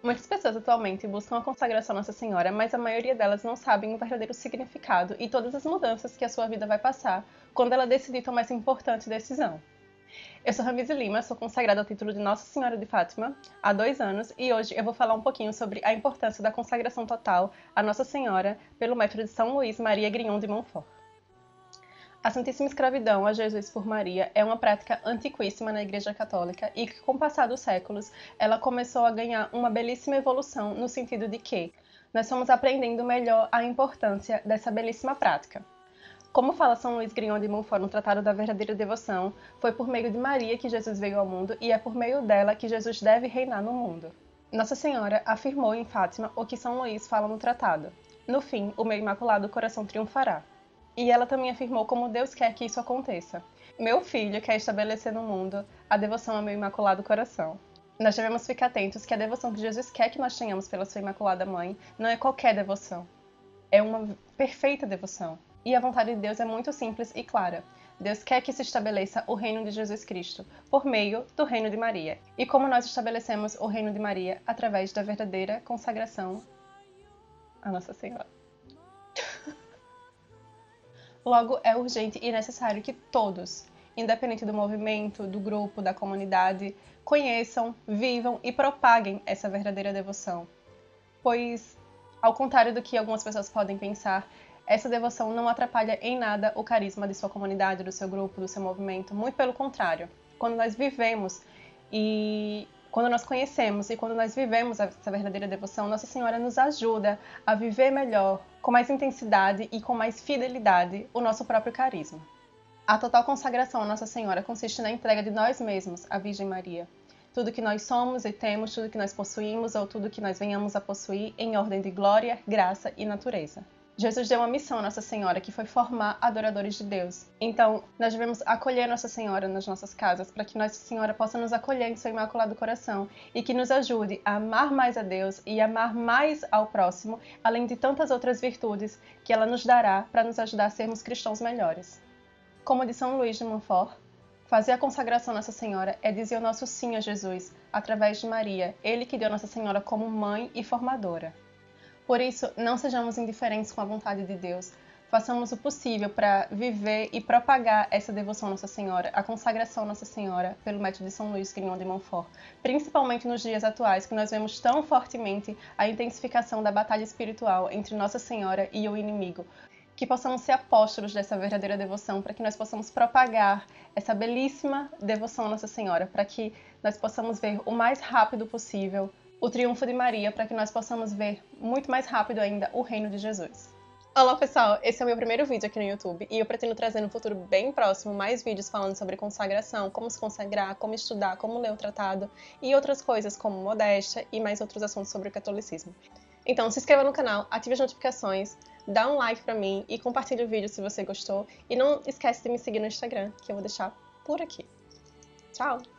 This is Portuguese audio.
Muitas pessoas atualmente buscam a consagração a Nossa Senhora, mas a maioria delas não sabem o verdadeiro significado e todas as mudanças que a sua vida vai passar quando ela decidir tomar essa importante decisão. Eu sou Ramise Lima, sou consagrada ao título de Nossa Senhora de Fátima há 2 anos e hoje eu vou falar um pouquinho sobre a importância da consagração total a Nossa Senhora pelo método de São Luís Maria Grignon de Montfort. A Santíssima Escravidão a Jesus por Maria é uma prática antiquíssima na Igreja Católica e que, com o passar dos séculos, ela começou a ganhar uma belíssima evolução no sentido de que nós estamos aprendendo melhor a importância dessa belíssima prática. Como fala São Luís Grignon de Montfort no Tratado da Verdadeira Devoção, foi por meio de Maria que Jesus veio ao mundo e é por meio dela que Jesus deve reinar no mundo. Nossa Senhora afirmou em Fátima o que São Luís fala no tratado: no fim, o meu imaculado coração triunfará. E ela também afirmou como Deus quer que isso aconteça. Meu filho quer estabelecer no mundo a devoção ao meu imaculado coração. Nós devemos ficar atentos que a devoção que Jesus quer que nós tenhamos pela sua imaculada mãe não é qualquer devoção. É uma perfeita devoção. E a vontade de Deus é muito simples e clara. Deus quer que se estabeleça o reino de Jesus Cristo, por meio do reino de Maria. E como nós estabelecemos o reino de Maria? Através da verdadeira consagração a Nossa Senhora. Logo, é urgente e necessário que todos, independente do movimento, do grupo, da comunidade, conheçam, vivam e propaguem essa verdadeira devoção. Pois, ao contrário do que algumas pessoas podem pensar, essa devoção não atrapalha em nada o carisma de sua comunidade, do seu grupo, do seu movimento. Muito pelo contrário. Quando nós vivemos e quando nós conhecemos e quando nós vivemos essa verdadeira devoção, Nossa Senhora nos ajuda a viver melhor, com mais intensidade e com mais fidelidade, o nosso próprio carisma. A total consagração a Nossa Senhora consiste na entrega de nós mesmos à Virgem Maria. Tudo que nós somos e temos, tudo que nós possuímos ou tudo que nós venhamos a possuir em ordem de glória, graça e natureza. Jesus deu uma missão a Nossa Senhora, que foi formar adoradores de Deus. Então, nós devemos acolher Nossa Senhora nas nossas casas, para que Nossa Senhora possa nos acolher em seu imaculado coração e que nos ajude a amar mais a Deus e amar mais ao próximo, além de tantas outras virtudes que ela nos dará para nos ajudar a sermos cristãos melhores. Como de São Luís de Montfort, fazer a consagração a Nossa Senhora é dizer o nosso sim a Jesus, através de Maria, Ele que deu a Nossa Senhora como mãe e formadora. Por isso, não sejamos indiferentes com a vontade de Deus. Façamos o possível para viver e propagar essa devoção a Nossa Senhora, a consagração a Nossa Senhora, pelo método de São Luís Grignon de Montfort, principalmente nos dias atuais, que nós vemos tão fortemente a intensificação da batalha espiritual entre Nossa Senhora e o inimigo. Que possamos ser apóstolos dessa verdadeira devoção, para que nós possamos propagar essa belíssima devoção a Nossa Senhora, para que nós possamos ver o mais rápido possível o triunfo de Maria, para que nós possamos ver muito mais rápido ainda o reino de Jesus. Olá pessoal, esse é o meu primeiro vídeo aqui no YouTube e eu pretendo trazer no futuro bem próximo mais vídeos falando sobre consagração, como se consagrar, como estudar, como ler o tratado e outras coisas como modéstia e mais outros assuntos sobre o catolicismo. Então se inscreva no canal, ative as notificações, dá um like pra mim e compartilhe o vídeo se você gostou e não esquece de me seguir no Instagram, que eu vou deixar por aqui. Tchau!